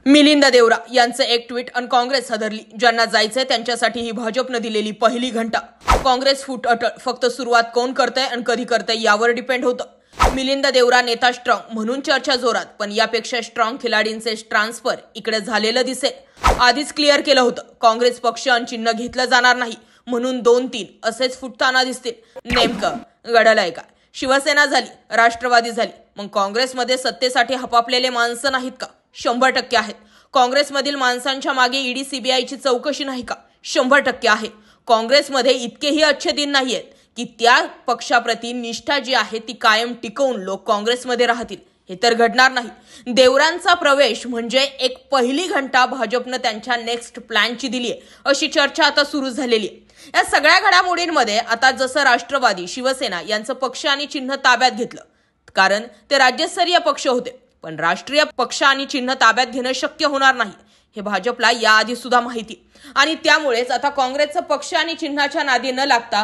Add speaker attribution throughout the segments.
Speaker 1: मिलिंद देवरा यांचं एक ट्विट आणि काँग्रेस हादरली. ज्यांना जायचंय त्यांच्यासाठी ही भाजपनं दिलेली पहिली घंटा. काँग्रेस फूट अटळ. फक्त सुरुवात कोण करतंय आणि कधी करतंय यावर डिपेंड होतं. मिलिंद देवरा नेता स्ट्रॉंग म्हणून चर्चा जोरात, पण यापेक्षा स्ट्रॉंग खिलाडींचे ट्रान्सफर इकडे झालेलं दिसेल. आधीच क्लिअर केलं होतं, काँग्रेस पक्ष आणि चिन्ह घेतलं जाणार नाही म्हणून 2-3 असेच फुटताना दिसतील. नेमकं घडलंय का? शिवसेना झाली, राष्ट्रवादी झाली, मग काँग्रेसमध्ये सत्तेसाठी हपापलेले माणसं नाहीत का? 100% आहेत. काँग्रेसमधील माणसांच्या मागे ईडी सीबीआयची चौकशी नाही का? 100% आहे. काँग्रेसमध्ये इतकेही अच्छे दिन नाहीयेत की त्या पक्षाप्रती निष्ठा जी आहे ती कायम टिकवून लोक काँग्रेसमध्ये राहतील. हे तर घडणार नाही. देवरांचा प्रवेश म्हणजे एक पहिली घंटा भाजपनं त्यांच्या नेक्स्ट प्लॅनची दिली आहे, अशी चर्चा आता सुरू झालेली आहे. या सगळ्या घडामोडींमध्ये आता जसं राष्ट्रवादी, शिवसेना यांचं पक्ष आणि चिन्ह ताब्यात घेतलं, कारण ते राज्यस्तरीय पक्ष होते, पण राष्ट्रीय पक्ष आणि चिन्ह ताब्यात घेणं शक्य होणार नाही हे भाजपला याआधी सुद्धा माहिती. आणि त्यामुळेच आता काँग्रेसचं पक्ष आणि चिन्हाच्या नादी न लागता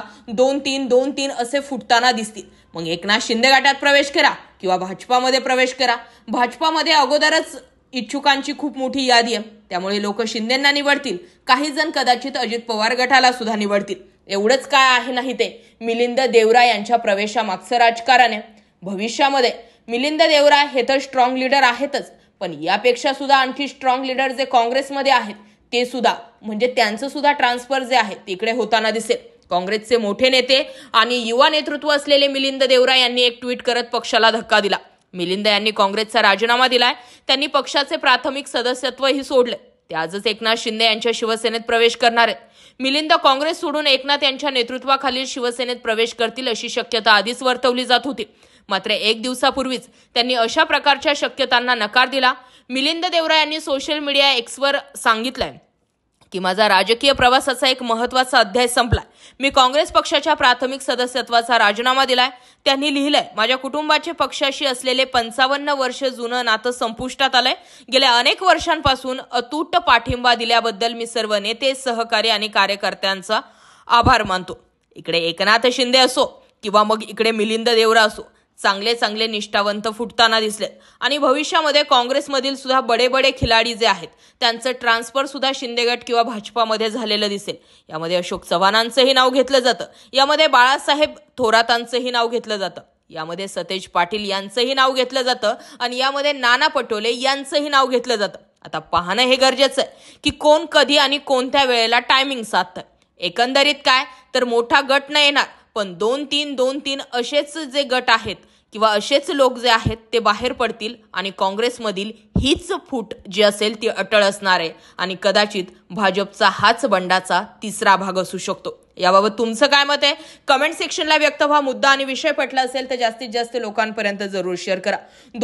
Speaker 1: 2-3 असे फुटताना दिसतील. मग एकनाथ शिंदे गटात प्रवेश करा किंवा भाजपामध्ये प्रवेश करा. भाजपामध्ये अगोदरच इच्छुकांची खूप मोठी यादी आहे, त्यामुळे लोक शिंदेंना निवडतील. काही जण कदाचित अजित पवार गटाला सुद्धा निवडतील. एवढंच काय आहे नाही ते मिलिंद देवरा यांच्या प्रवेशामागचं राजकारण आहे. भविष्यामध्ये मिलिंद देवरा हे तर स्ट्रॉंग लीडर आहेतच, पण यापेक्षा सुद्धा आणखी स्ट्रॉंग लीडर जे काँग्रेसमध्ये आहेत ते सुद्धा, म्हणजे त्यांचं सुद्धा ट्रान्सफर जे आहे तिकडे होताना दिसेल. काँग्रेसचे मोठे नेते आणि युवा नेतृत्व असलेले मिलिंद देवरा यांनी एक ट्विट करत पक्षाला धक्का दिला. मिलिंद यांनी काँग्रेसचा राजीनामा दिलाय. त्यांनी पक्षाचे प्राथमिक सदस्यत्वही सोडले. ते आजच एकनाथ शिंदे यांच्या शिवसेनेत प्रवेश करणार आहेत. मिलिंद काँग्रेस सोडून एकनाथ यांच्या नेतृत्वाखालील शिवसेनेत प्रवेश करतील अशी शक्यता आधीच वर्तवली जात होती. मात्र 1 दिवसापूर्वीच त्यांनी अशा प्रकारच्या शक्यतांना नकार दिला. मिलिंद देवरा यांनी सोशल मीडिया एक्सवर सांगितलंय की माझा राजकीय प्रवासाचा एक महत्त्वाचा अध्याय संपलाय. मी काँग्रेस पक्षाच्या प्राथमिक सदस्यत्वाचा राजीनामा दिलाय. त्यांनी लिहिलंय, माझ्या कुटुंबाचे पक्षाशी असलेले 55 वर्ष जुनं नातं संपुष्टात आलंय. गेल्या अनेक वर्षांपासून अतूट पाठिंबा दिल्याबद्दल मी सर्व नेते, सहकारी आणि कार्यकर्त्यांचा आभार मानतो. इकडे एकनाथ शिंदे असो किंवा मग इकडे मिलिंद देवरा असो, चांगले निष्ठावंत फुटताना दिसलेत. आणि भविष्यामध्ये काँग्रेसमधील सुद्धा बडे खिलाडी जे आहेत त्यांचं ट्रान्सफर सुद्धा शिंदे गट किंवा भाजपामध्ये झालेलं दिसेल. यामध्ये अशोक चव्हाणांचंही नाव घेतलं जातं, यामध्ये बाळासाहेब थोरातांचंही नाव घेतलं जातं, यामध्ये सतेज पाटील यांचंही नाव घेतलं जातं आणि यामध्ये नाना पटोले यांचंही नाव घेतलं जातं. आता पाहणं हे गरजेचं आहे की कोण कधी आणि कोणत्या वेळेला टायमिंग साधतं. एकंदरीत काय तर मोठा गट न येणार, पण 2-3 असेच जे गट आहेत किंवा असेच लोक जे आहेत ते बाहेर पडतील आणि काँग्रेसमधील हीच फूट जी असेल ती अटळ असणार आहे आणि कदाचित भाजपचा हाच बंडाचा तिसरा भाग असू शकतो. याबाबत तुमचं काय मत आहे? कमेंट सेक्शनला व्यक्त व्हा. मुद्दा आणि विषय पटला असेल तर जास्तीत जास्त लोकांपर्यंत जरूर शेअर करा.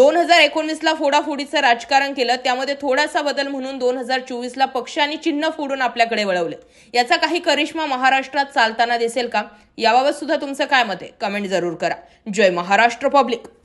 Speaker 1: 2019ला फोडाफोडीचं राजकारण केलं, त्यामध्ये थोडासा बदल म्हणून 2024ला पक्ष आणि चिन्ह फोडून आपल्याकडे वळवले. याचा काही करिश्मा महाराष्ट्रात चालताना दिसेल का? याबाबत सुद्धा तुमचं काय मत आहे? कमेंट जरूर करा. जय महाराष्ट्र पब्लिक.